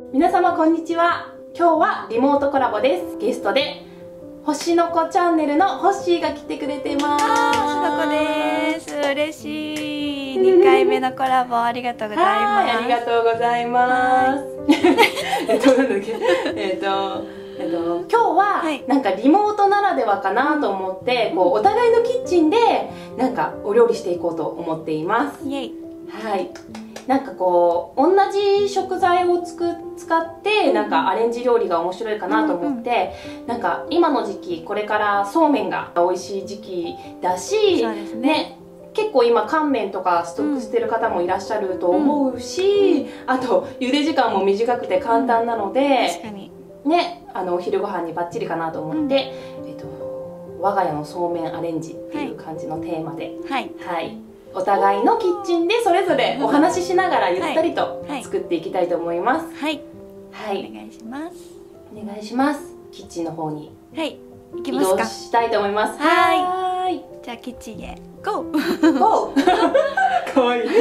皆様こんにちは。今日はリモートコラボです。ゲストで星の子チャンネルのホッシーが来てくれてます。 星の子です。嬉しい。2回目のコラボありがとうございます。 ありがとうございます。なんだっけ今日はなんかリモートならではかなと思って、こうお互いのキッチンでなんかお料理していこうと思っています。 イエイ。 はい。なんかこう同じ食材を使ってなんかアレンジ料理が面白いかなと思って、なんか今の時期これからそうめんが美味しい時期だし、 そうですね。 結構今乾麺とかストックしてる方もいらっしゃると思うし、あと茹で時間も短くて簡単なので、 確かにね、お昼ご飯にバッチリかなと思って、我が家のそうめんアレンジっていう感じのテーマで、はい、お互いのキッチンでそれぞれお話ししながらゆったりと作っていきたいと思います。はい、 はい、お願いします。 お願いします。キッチンの方に移行きますか。 動したいと思います。 はい。じゃあキッチンへゴー。 ゴー。かわいい。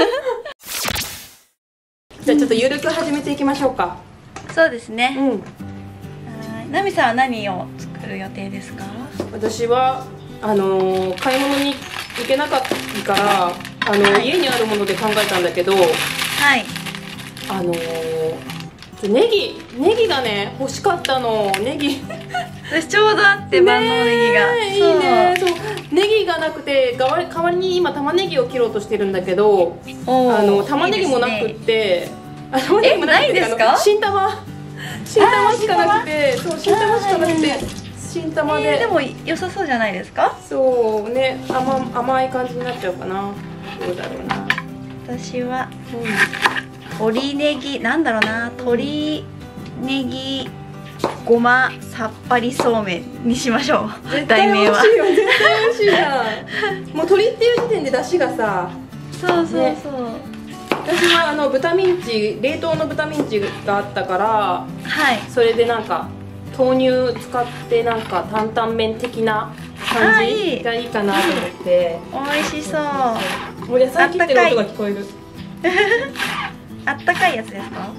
じゃあちょっとゆるく始めていきましょうか。 そうですね。ナミさんは何を作る予定ですか？ 私は買い物に行けなかったから家にあるもので考えたんだけど、ネギがね欲しかったの。ネギ私ちょうどあって万能ネギがいいね。そうネギがなくて代わりに今玉ねぎを切ろうとしてるんだけど、玉ねぎもなくって、 ないんですか？ 新玉しかなくて、そう新玉しかなくて、新玉ででも良さそうじゃないですか？ そうね、甘い感じになっちゃうかな。どうだろうな。 私は鶏ネギ、なんだろうな、鶏ネギごまさっぱりそうめんにしましょう。題名は絶対美味しいじゃん。もう鶏っていう時点で出汁がさ、 そうそうそう、 私は豚ミンチ、冷凍の豚ミンチがあったから、それでなんか豆乳使ってなんか担々麺的な感じがいいかなと思って。 美味しそう。 もう野菜切ってる音が聞こえる。 あったかいやつですか？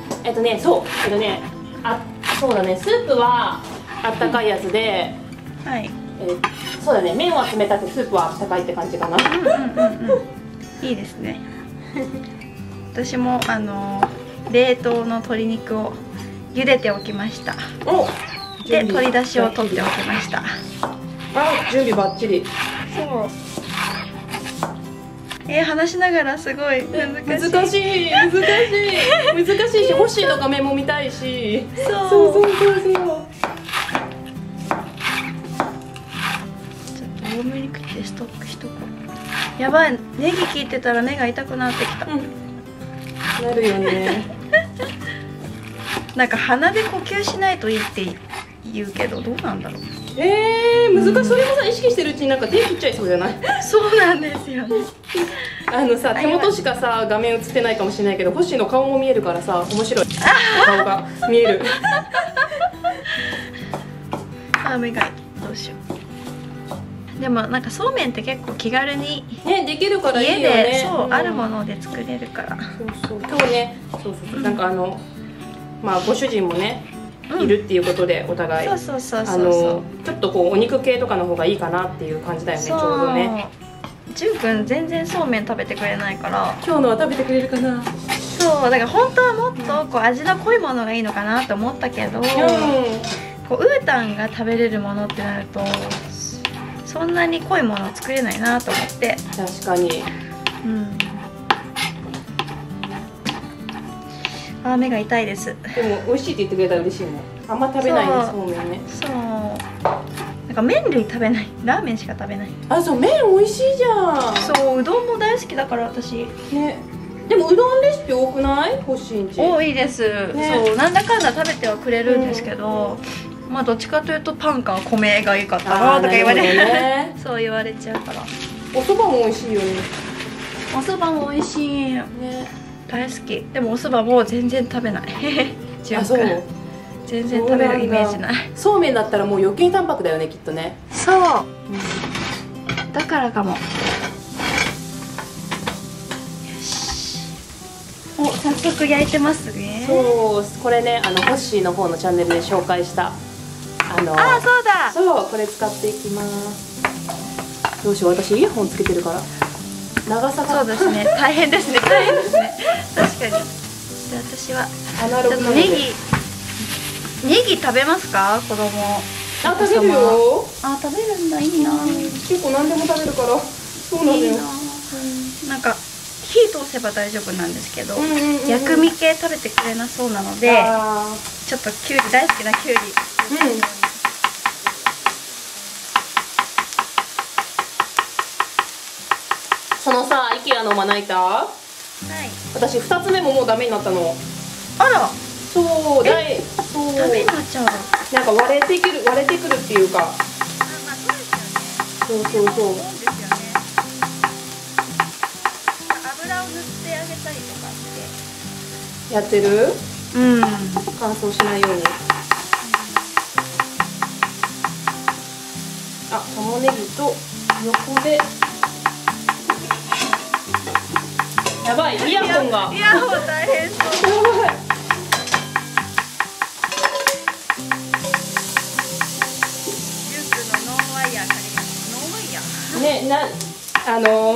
そうだね、スープはあったかいやつで、そうだね、麺は冷たくスープはあったかいって感じかな。 いいですね。私も冷凍の鶏肉を茹でておきました。で鶏だしを取っておきました。 準備バッチリ。 そう話しながらすごい難しいし、ホッシーの画面も見たいし。そうちょっと多めに食ってストックしとこう。やばい、ネギ切ってたら目が痛くなってきた。 なるよね。 なんか鼻で呼吸しないといいって言うけど、どうなんだろう。 難しい。それもさ、意識してるうちになんか手切っちゃいそうじゃない？ そうなんですよね。 手元しかさ画面映ってないかもしれないけど、ホッシーの顔も見えるからさ、面白い。顔が見える。 目がどうしよう。でもなんかそうめんって結構気軽にできるからいいよね。 家であるもので作れるから。 そうね。なんかご主人もねいるっていうことで、お互いちょっとこうお肉系とかの方がいいかなっていう感じだよね。ちょうどね。じゅんくん全然そうめん食べてくれないから、 今日のは食べてくれるかな。 そうだから本当はもっとこう味の濃いものがいいのかなと思ったけど、こうウータンが食べれるものってなるとそんなに濃いものを作れないなと思って。 確かに。 目が痛いです。 でも美味しいって言ってくれたら嬉しいもん。あんま食べないね、そうめんね。 そうなんか麺類食べない、ラーメンしか食べない。 そう、麺美味しいじゃん。 そう、うどんも大好きだから私ね。でもうどんレシピ多くない？欲しいんち多いです、そうなんだかんだ食べてはくれるんですけど、まあどっちかというとパンか米がいいかったなとか言われる、そう言われちゃうから。 お蕎麦も美味しいよね。 お蕎麦も美味しいね、大好き。でもお蕎麦も全然食べない。 そう全然食べるイメージない。 そうめんだったらもう余計淡白だよね、きっとね。 そう、だからかも。早速焼いてますね。 そう、これね、ホッシーの方のチャンネルで紹介したそうだ、 そう、これ使っていきます。どうしよう、私イヤホンつけてるから長さが。 そうですね、大変ですね、大変ですね。確かに。じゃあ私はちょっとネギ食べますか、子供。 あ、食べるよ。 あ、食べるんだ、いいな。 結構何でも食べるから。そうなんだよ。 なんか火通せば大丈夫なんですけど、薬味系食べてくれなそうなので、ちょっとキュウリ、大好きなキュウリ。 そのさ、IKEA のまな板、はい、私2つ目ももうダメになったの。 あら、 そう、そうダメになっちゃうの。 なんか割れてくるっていうか。 まあそうですよね。 そうそうそう。 そうですよね。油を塗ってあげたりとかしてやってる？乾燥しないように。あ、玉ねぎと横で。やばい、イヤホンが。 イヤホン大変そう。 やばい。 ジュン君のノンワイヤー借ります。ノンワイヤー。 ね、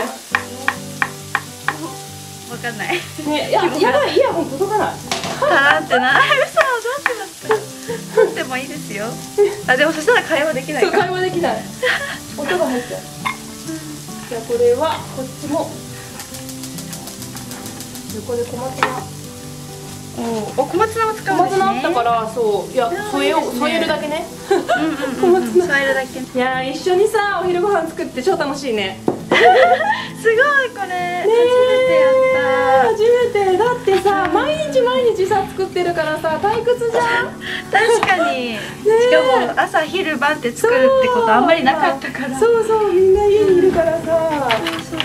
わかんない。 ね、やばい、イヤホン届かない。 はーってな。嘘、どうしますか。取ってもいいですよ。あ、でもそしたら会話できないか。 そう、会話できない。音が入っちゃう。じゃあこれはこっちも。横で小松菜。 小松菜も使うんですね。 小松菜あったから、そう、いや、添えるだけね。 小松菜添えるだけ。 いや、一緒にさ、お昼ご飯作って超楽しいね。 すごい、これ初めてやった。 初めてだってさ、毎日さ作ってるからさ、退屈じゃん。 確かに。しかも朝昼晩って作るってことあんまりなかったから。 そうそう、みんな家にいるからさ。 そう。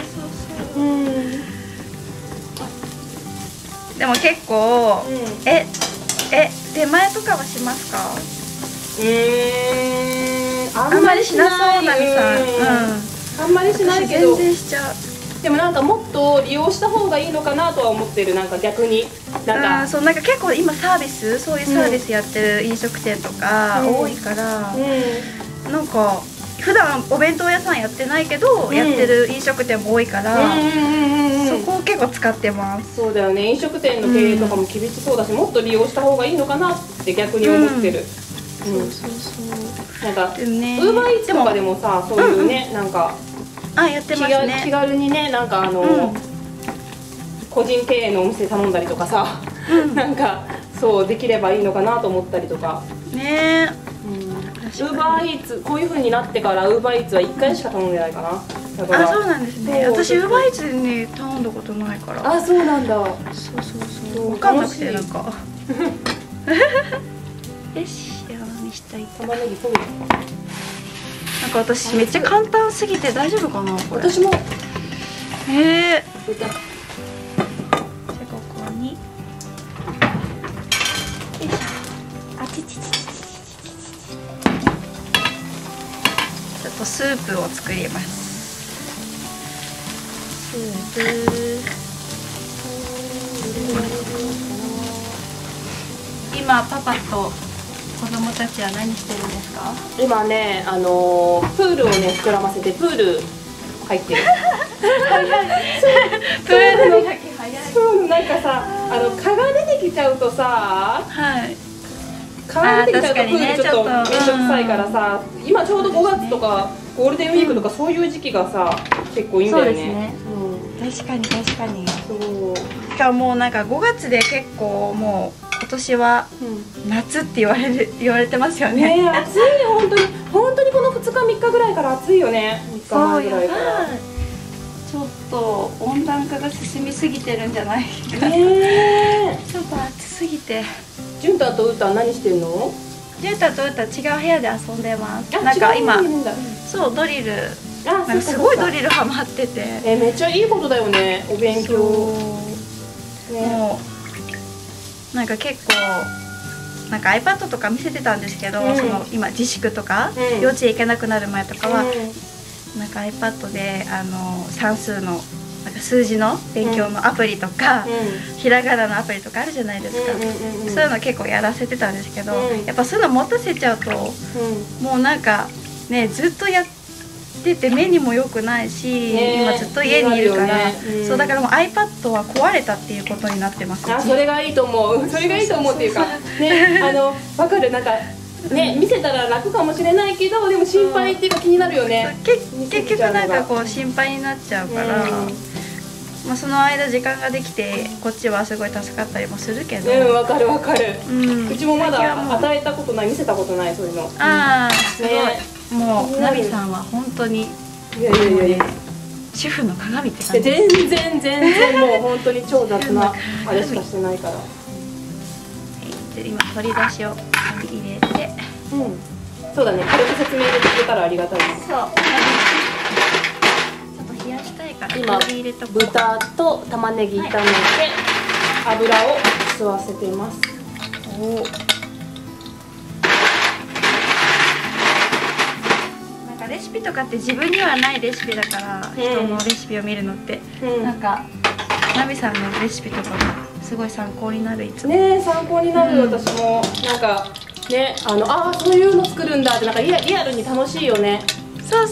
でも結構、出前とかはしますか？あんまりしなそうなみさん。 あんまりしないけど。 全然しちゃう。 でもなんかもっと利用した方がいいのかなとは思ってる。なんか逆になんか結構今サービス、そういうサービスやってる飲食店とか多いから、なんか普段お弁当屋さんやってないけどやってる飲食店も多いから、そこを結構使ってます。 そうだよね、飲食店の経営とかも厳しそうだし、もっと利用した方がいいのかなって逆に思ってる。なんかウーバーイーツとかでもさ、そういうね、なんかやってますね。 気軽にね、なんか個人経営のお店頼んだりとかさ、なんかそうできればいいのかなと思ったりとかね。 ウーバーイーツ、こういう風になってからウーバーイーツは1回しか頼んでないかな。だからそうなんですね。私ウーバーイーツに頼んだことないから。 そうなんだ。 そう分かんなくて、なんかよし、にしたい。 玉ねぎ取る。 なんか私めっちゃ簡単すぎて大丈夫かな、これ。 私も。 じゃあここに。よいしょ。ちょっとスープを作ります。スープ。今パパと子供たちは何してるんですか？ 今ね、プールをね膨らませて、プール入ってる。 早い。プール磨き早い。 そう、なんかさ、蚊が出てきちゃうとさ、蚊が出てきちゃうとプールちょっと面倒くさいからさ、今ちょうど5月とかゴールデンウィークとかそういう時期がさ、結構いいんだよね。 確かに。 そう。 しかもなんか5月で結構もう今年は夏って言われてますよね。 ね、暑いよ、本当にこの2日3日ぐらいから暑いよね。3日前ぐらいから。 ちょっと温暖化が進みすぎてるんじゃないかな。ちょっと暑すぎて。 ジュンタとウータ何してるの？ ジュンタとウータ違う部屋で遊んでます。なんか今、そうドリル。なんかすごいドリルハマってて。 めっちゃいいことだよね、お勉強。 もうなんか結構なんか iPad とか見せてたんですけど、その今自粛とか、幼稚園行けなくなる前とかは、なんか iPad で算数のなんか数字の勉強のアプリとか、ひらがなのアプリとかあるじゃないですか。そういうの結構やらせてたんですけど、やっぱそういうの持たせちゃうと、もうなんかねずっとやってて目にも良くないし、今ずっと家にいるから、そうだからもう iPad は壊れたっていうことになってます。 それがいいと思う。それがいいと思うっていうかね、わかる。なんかね、見せたら楽かもしれないけど、でも心配っていうか気になるよね。 結局なんかこう心配になっちゃうから、まあその間時間ができてこっちはすごい助かったりもするけど。 わかるわかる。うちもまだ与えたことない、見せたことない、そういうの。 ああすごい。もうナビさんは本当に主婦の鏡って感じ。 全然もう本当に超雑なあれしかしてないから。 今取り出しを入れて、 そうだね、軽く説明で聞けたらありがたいです。そう、 ちょっと冷やしたいから今豚と玉ねぎ炒めて油を吸わせています。 なんかレシピとかって自分にはないレシピだから、人のレシピを見るのって、なんかナビさんのレシピとかもすごい参考になる。いつもね、参考になる。私もなんかね、そういうの作るんだってなんかリアルに楽しいよね。 そう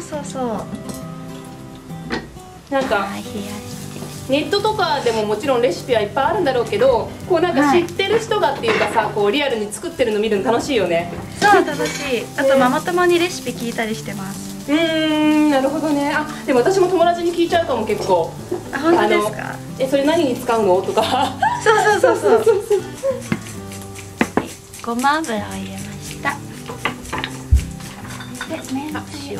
なんかネットとかでももちろんレシピはいっぱいあるんだろうけど、こうなんか知ってる人がっていうかさ、こうリアルに作ってるの見るの楽しいよね。 そう楽しい。あとママ友にレシピ聞いたりしてます。 なるほどね。でも私も友達に聞いちゃうかも結構。 本当ですか？ それ何に使うのとか。 そうごま油を入れました。でめんつゆ、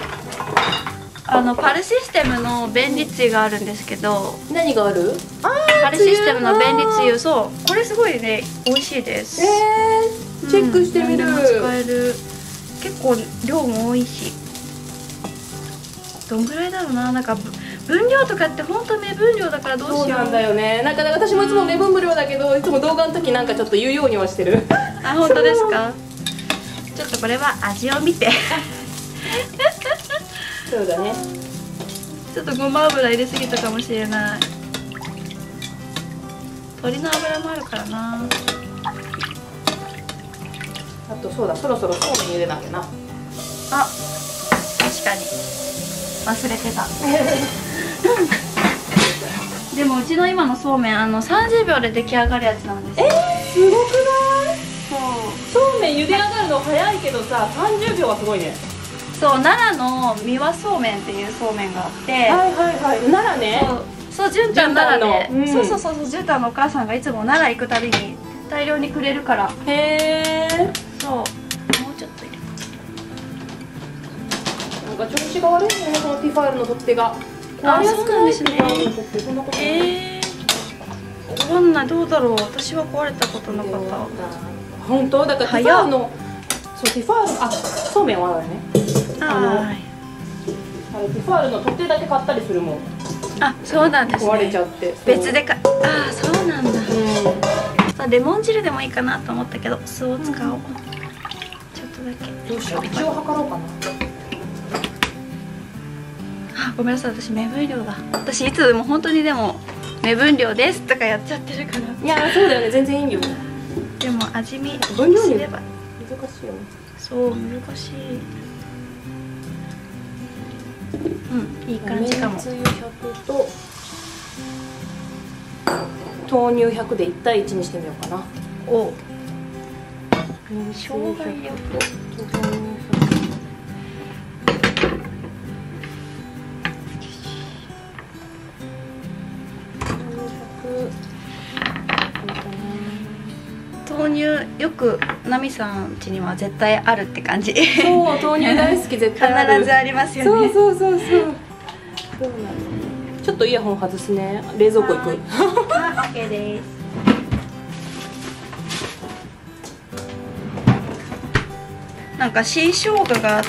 パルシステムの便利つゆがあるんですけど。 何がある？ パルシステムの便利つゆ、そうこれすごいね美味しいです。 チェックしてみる。 使える。結構量も多いし。どんぐらいだろうな。なんか分量とかって本当目分量だからどうしよう。 そうなんだよね。なんか私もいつも目分量だけど、いつも動画の時なんかちょっと言うようにはしてる。 本当ですか？ちょっとこれは味を見て。 そうだね。 ちょっとごま油入れすぎたかもしれない。鶏の油もあるからな。 あとそうだ、そろそろそうめん茹でなきゃな。 確かに忘れてた。でもうちの今のそうめん30秒で出来上がるやつなんですよ。 すごくない？そうめん茹で上がるの早いけどさ、30秒はすごいね。 そう、奈良の三輪そうめんっていうそうめんがあって、 奈良ね。 そうじゅんたん奈良で、そうじゅんたんのお母さんがいつも奈良行くたびに大量にくれるから。 へえ。そう、もうちょっと入れた。なんか調子が悪いんだよね、このティファールの取っ手が。 そうなんですね。わかんない、どうだろう。私は壊れたことなかった。 本当だからティファールの、そうティファール、そうめんはあるね。ティファールの取っ手だけ買ったりするもん。 そうなんですね。 壊れちゃって別でそうなんだ。レモン汁でもいいかなと思ったけど酢を使おう。ちょっとだけ。 どうしよう、一応測ろうかな。 ごめんなさい、私目分量だ。私いつでも本当にでも目分量ですとかやっちゃってるから。 いやそうだよね、全然いいよ。 でも味見分量にすれば難しいよね。 そう難しい。いい感じかも。 めんつゆ100と豆乳100で1対1にしてみようかな。 生姜入れようと豆乳豆乳よくナミさん家には絶対あるって感じ。 そう、豆乳大好き、絶対ある。 必ずありますよね。 そうなの。ちょっとイヤホン外すね。冷蔵庫行く。 OK です。なんか新生姜があって、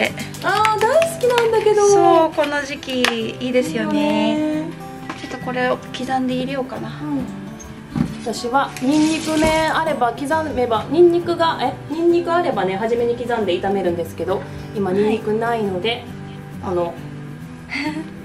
大好きなんだけど。 そう、この時期いいですよね。ちょっとこれを刻んで入れようかな。 私はニンニクねあれば刻めば、ニンニクあればね初めに刻んで炒めるんですけど、今ニンニクないので、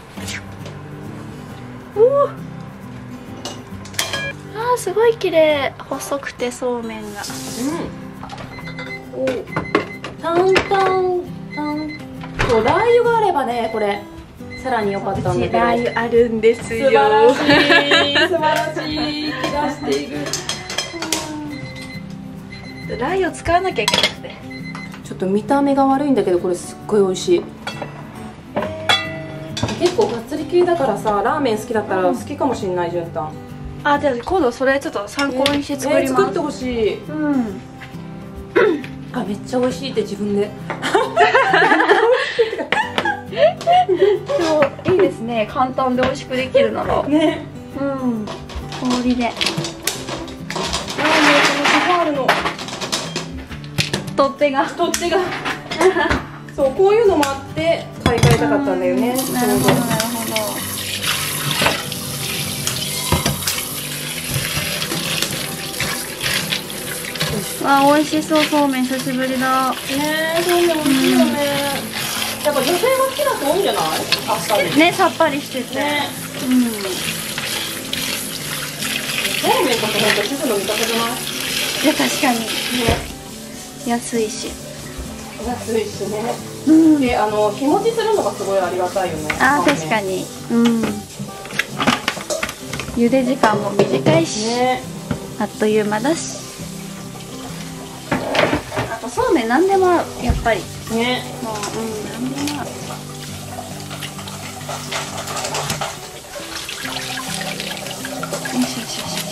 おー、すごい綺麗。細くてそうめんが。 お、タンタンタン。そう、ラー油があればね、これさらに良かったんだけど。 ラー油あるんですよ。 素晴らしい、素晴らしい。引き出している。 ラー油を使わなきゃいけなくて。 ちょっと見た目が悪いんだけど、これすっごい美味しい。結構がっつり系だからさ、ラーメン好きだったら好きかもしれない、じゅんたん。 あ、じゃあ今度それちょっと参考にして作ります。 作ってほしい。あ、めっちゃ美味しいって自分で。 そう、いいですね。簡単で美味しくできるのが。 ね。 氷で。 ラーメン、このティファールの取っ手が。 そう、こういうのもあって買い替えたかったんだよね。 なるほど、なるほど。わあ、美味しそう。そうめん久しぶりだね。 そうめん美味しいよね。やっぱ女性が好きな人多いんじゃない？あっさりね、さっぱりしててね。 そうめんこそ本当主婦の味方じゃない？ いや、確かに安いしね。で、日持ちするのがすごいありがたいよね。 あ、確かに。茹で時間も短いし、あっという間だし。あとそうめん何でも合う、やっぱりね。もう何でも合う。よしよしよし。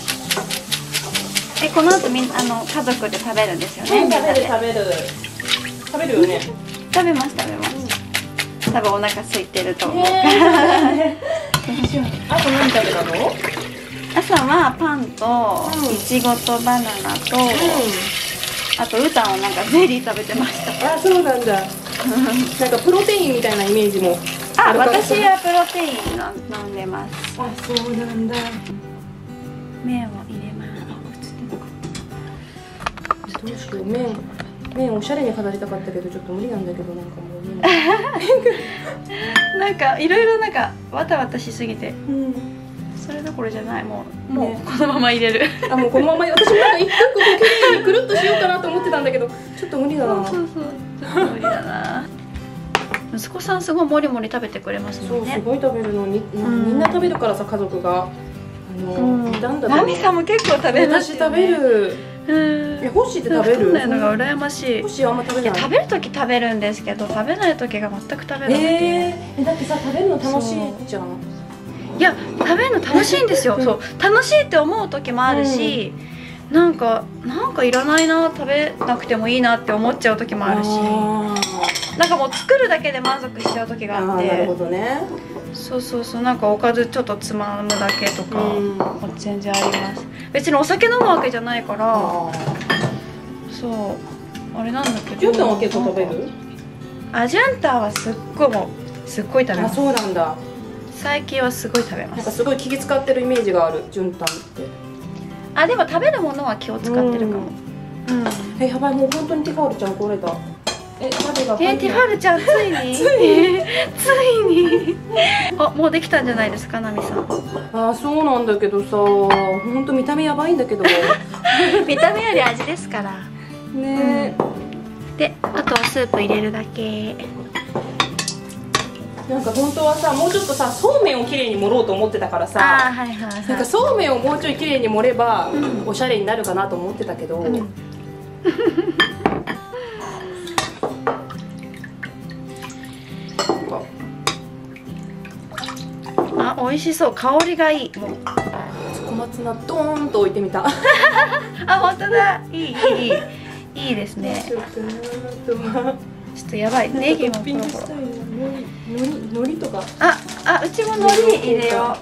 この後家族で食べるんですよね。 食べるよね。 食べます多分お腹空いてると思う。 朝何食べたの？ 朝はパンといちごとバナナと、あとうたんはなんかゼリー食べてました。 あ、そうなんだ。なんかプロテインみたいなイメージもあるから。 私はプロテイン飲んでます。 あ、そうなんだ。 麺を入れます。 どうしよう、麺おしゃれに飾りたかったけどちょっと無理なんだけど、なんかもうね。 なんかいろいろなんかわたわたしすぎて、それどころじゃない。もうこのまま入れる。 あ、もうこのまま。私もなんか一個一個きれいにくるっとしようかなと思ってたんだけど、ちょっと無理だな。 そうちょっと無理だな。息子さんすごいもりもり食べてくれますもんね。 そう、すごい食べるのに、みんな食べるからさ、家族が。 ナミさんも結構食べますよね。 私食べる。ホッシーって食べる？ 太んないのが羨ましい。 ホッシーあんま食べない。 食べる時食べるんですけど、食べない時が全く食べなくて。 だってさ、食べるの楽しいじゃん。 いや、食べるの楽しいんですよ。そう、楽しいって思う時もあるし、なんかいらないな、食べなくてもいいなって思っちゃう時もあるし、なんかもう作るだけで満足しちゃう時があって。 なるほどね。 そうなんかおかずちょっとつまむだけとかも全然あります。別にお酒飲むわけじゃないから、そうあれなんだけど。 ジュンタンは結構食べる？ ジュンタンはすっごい食べます。 あ、そうなんだ。 最近はすごい食べます。 なんかすごい気使ってるイメージがある、ジュンタンって。 でも食べるものは気を使ってるかも。 やばい、もう本当にティファールちゃんこれだ。 ティファールちゃんついについにもうできたんじゃないですか、ナミさん。 そうなんだけどさ、本当見た目やばいんだけど。 見た目より味ですからね。 で、あとはスープ入れるだけ。 なんか本当はさ、もうちょっとさ、そうめんをきれいに盛ろうと思ってたからさ、なんかそうめんをもうちょいきれいに盛ればおしゃれになるかなと思ってたけど。 美味しそう。香りがいい。もう小松菜ドーンと置いてみた。 本当だ。いいですね。ちょっとやばい。ネギもポロポロ。 海苔とか。 うちも海苔入れよ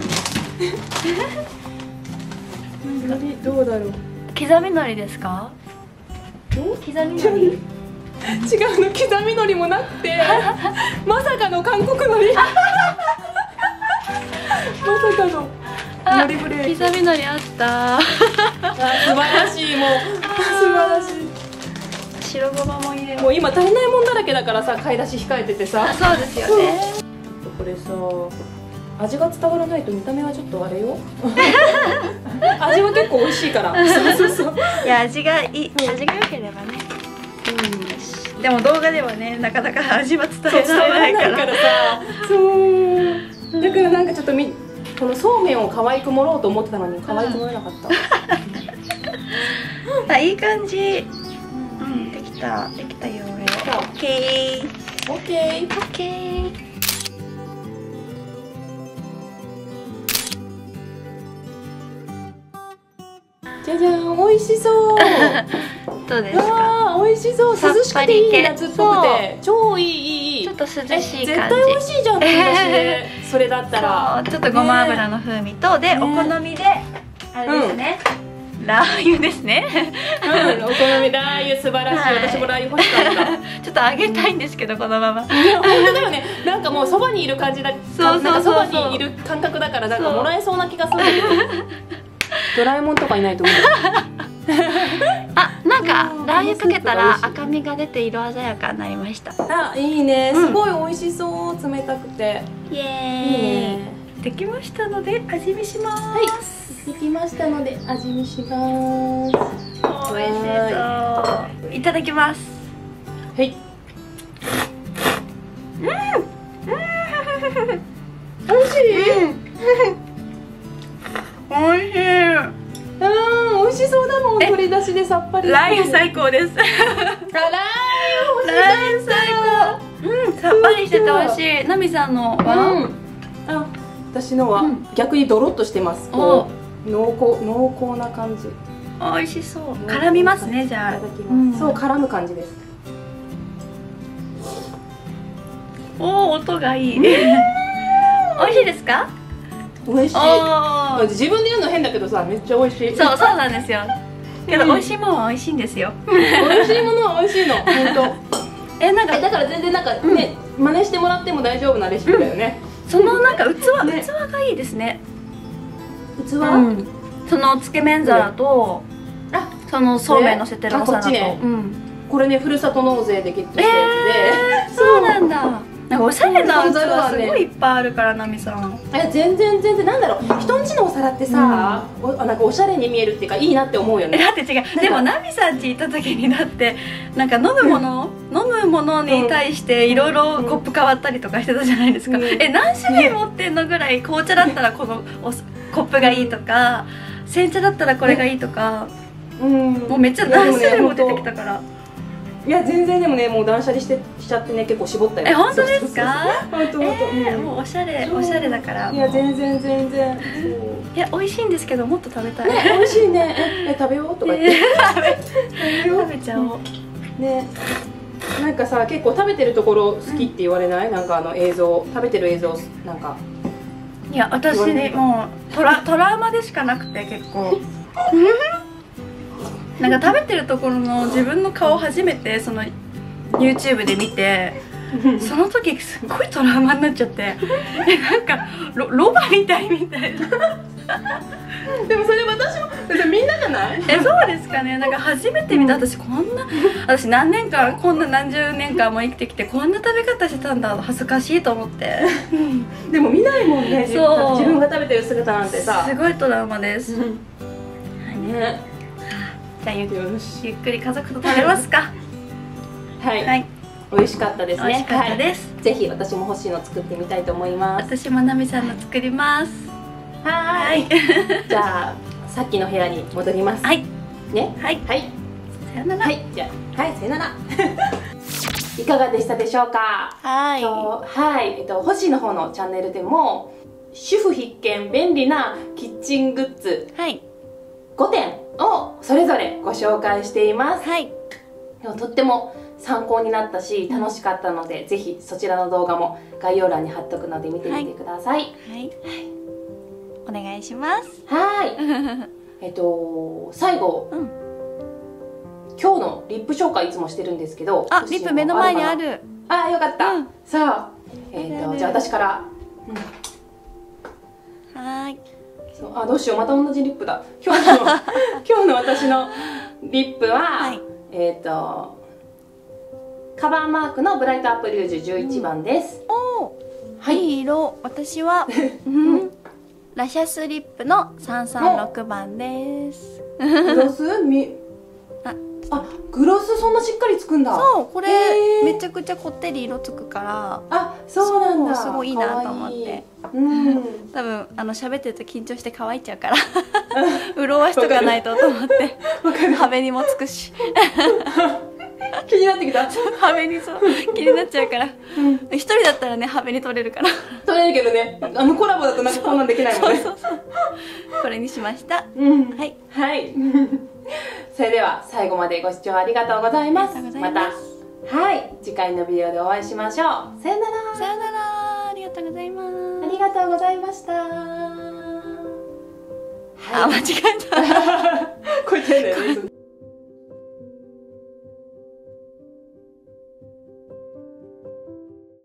う。 海苔どうだろう。 刻み海苔ですか？刻み海苔？ 違うの、刻み海苔もなくて、まさかの韓国海苔。まさかの海苔ブレーキ。 刻み海苔あった。 素晴らしい、もう素晴らしい。 白ごまも入れる。 もう今足りないもんだらけだからさ、買い出し控えててさ。 そうですよね。 これさ味が伝わらないと見た目はちょっとあれよ味は結構美味しいからそうそうそう。 いや味が良ければね。でも動画ではねなかなか味は伝えられないからさ。 そうだからなんかちょっとこのそうめんを可愛く盛ろうと思ってたのに可愛く盛れなかった。 あ、いい感じ。できたよ俺。オッケーオッケーオッケー。 じゃじゃん、美味しそう。 どうですか？ 美味しそう。涼しくていい夏っぽくて超いい。 ちょっと涼しい感じ。 絶対美味しいじゃん。それだったらちょっとごま油の風味とでお好みであれですね。ラー油ですね。 お好みラー油素晴らしい。私もラー油欲しかった。 ちょっと揚げたいんですけどこのまま。 いや本当だよね。なんかもうそばにいる感じだ。なんかそばにいる感覚だからなんかもらえそうな気がするんだけど。ドラえもんとかいないと思う。 あ、なんかラー油かけたら赤みが出て色鮮やかになりました。 あ、いいね。すごい美味しそう。冷たくて。 イエーイ。できましたので味見します。はい。 できましたので味見します。 美味しそう。いただきます。 はい。美味しい。 美味しい。 美味しそうだもん。鶏だしでさっぱり。 ラー油最高です。 ラー油最高。さっぱりしてて美味しい。ナミさんのは？ 私のは逆にドロッとしてます。濃厚な感じ。 美味しそう。絡みますねじゃあ。いただきます。 そう絡む感じです。 音がいい。美味しいですか？ 美味しい。自分で言うの変だけどさ、めっちゃ美味しい。 そうなんですよ。けど美味しいものは美味しいんですよ。 美味しいものは美味しいの。本当。なんかだから全然なんかね、真似してもらっても大丈夫なレシピだよね。 そのなんか器がいいですね。器？そのつけ麺皿とそのそうめんのせてるお皿と。 これねふるさと納税でゲットしたやつで。 そうなんだ。なんかおしゃれな器がすごいいっぱいあるからナミさん。 全然なんだろう、人んちのお皿ってさ、なんかおしゃれに見えるっていうかいいなって思うよね。 だって違う。でもナミさんち行った時にだってなんか飲むものに対していろいろコップ変わったりとかしてたじゃないですか。何種類持ってんのぐらい、紅茶だったらこのコップがいいとか、煎茶だったらこれがいいとか、もうめっちゃ何種類も出てきたから。 いや全然でもね、もう断捨離しちゃってね、結構絞ったよ。 本当ですか？ 本当。 もうおしゃれだから。 いや全然。 いや美味しいんですけどもっと食べたい。 美味しいね。食べようとか言って。 食べちゃおう。 ね。なんかさ結構食べてるところ好きって言われない？なんか食べてる映像なんか。 いや私ねもうトラウマでしかなくて結構。なんか食べてるところの自分の顔初めてその YouTube で見てその時すっごいトラウマになっちゃってなんかロバみたいな。でもそれ私もみんなじゃない？ そうですかね。なんか初めて見た私私何年間こんな何十年間も生きてきてこんな食べ方してたんだ、恥ずかしいと思って。 でも見ないもんね。自分が食べてる姿なんてさ。 すごいトラウマです。ね。じゃあゆっくり家族と食べますか。 はい。美味しかったですね。 美味しかったです。 ぜひ私も欲しいの作ってみたいと思います。 私もナミさんの作ります。 はい。じゃあさっきの部屋に戻ります。はい。ね。はい。さよなら。はい。じゃあさよなら。いかがでしたでしょうか。はい。星の方のチャンネルでも主婦必見便利なキッチングッズ5点をそれぞれご紹介しています。はい。でもとっても参考になったし楽しかったので、ぜひそちらの動画も概要欄に貼っとくので見てみてください。はい。 お願いします。 はい。最後、今日のリップ紹介いつもしてるんですけど、 リップ目の前にある。 よかった。さあ、じゃあ私から。はい。どうしよう、また同じリップだ。今日の私のリップは、カバーマークのブライトアップリュージュ11番です。 いい色、私はラシャスリップの336番です。 グロスグロスそんなしっかりつくんだ。 そう、これめちゃくちゃこってり色つくから、 そうなんだ。 すごいいいなと思って。多分喋ってると緊張して乾いちゃうから潤わしとかないとと思って壁にもつくし気になってきた。 壁に気になっちゃうから、一人だったらね壁に取れるから取れるけどね、コラボだとなんかこんなんできないもんね。 これにしました。 はいはい。それでは最後までご視聴ありがとうございます。また次回のビデオでお会いしましょう。さよなら。 さよなら。ありがとうございます。 ありがとうございました。 間違えた。 こう言ってんだよね。